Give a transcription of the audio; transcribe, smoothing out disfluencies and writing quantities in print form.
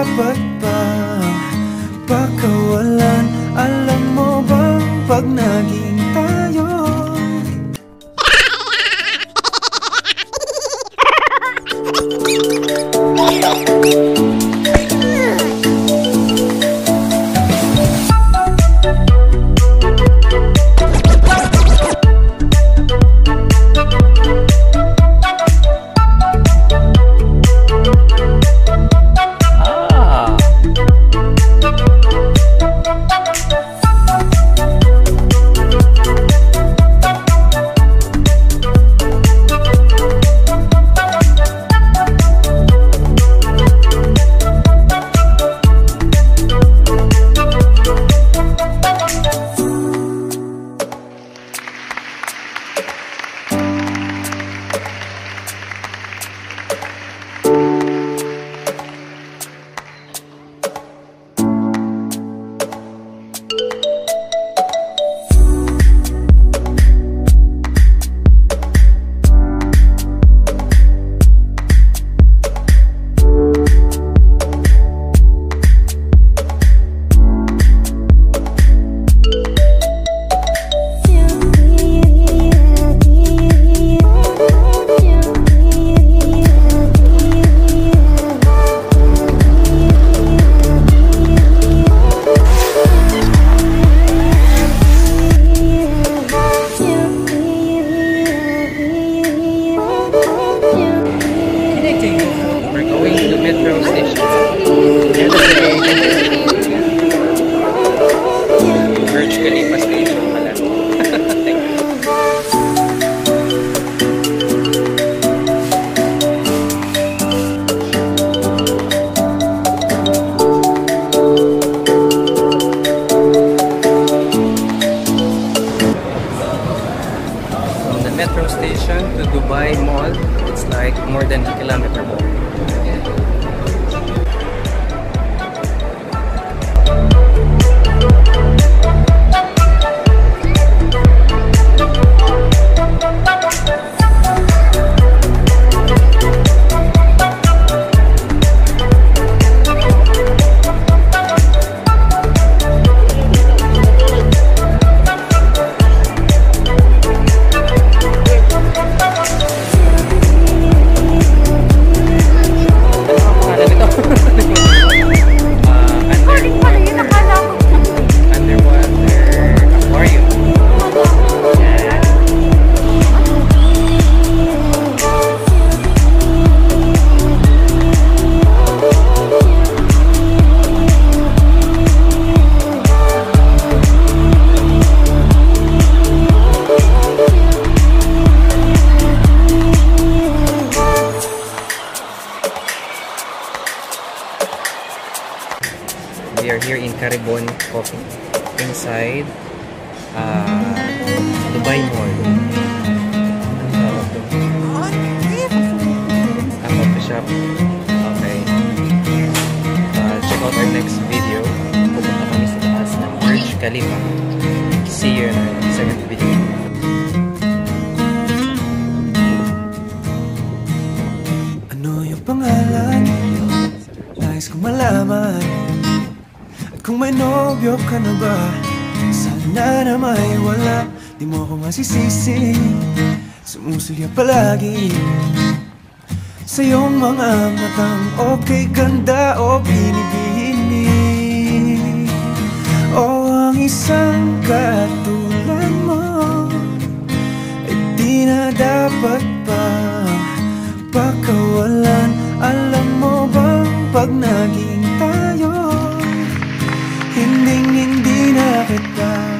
dapat bang pakawalan? Alam mo bang pag naging tayo, metro station to Dubai Mall, it's like more than a kilometer more. We are here in Caribon Coffee inside Dubai Mall. About the shop. Okay. Check out our next video. Pupunta kami sa taas ng Burj Khalifa. See you in our second video. Ano yung pangalan? Nais kong malaman. Kung may nobyo ka na ba, sana na may wala. Di mo ako masisisi, sumusulya palagi sa iyong mga matang okay ganda o binibini. O ang isang katulad mo ay di na dapat bang pakawalan. Alam mo bang pag naging tayo, hindi na kita